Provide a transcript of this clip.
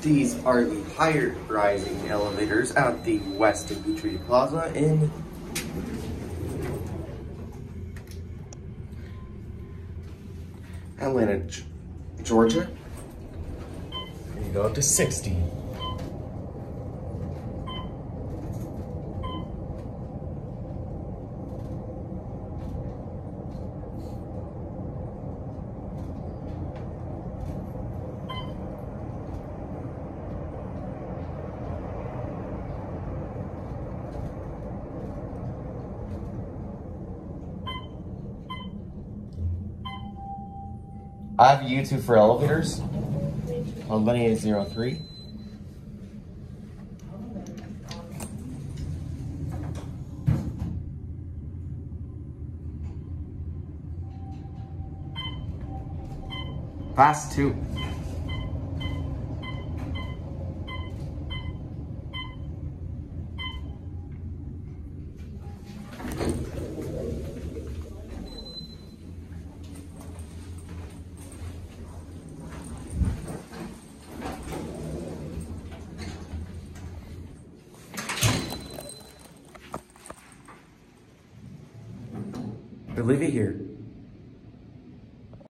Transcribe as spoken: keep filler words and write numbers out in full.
These are the higher rising elevators at the West Petrie Plaza in Atlanta, Georgia. And you go up to sixty. I have a YouTube for elevators on Lenny eight zero three. Fast two. But leave it here.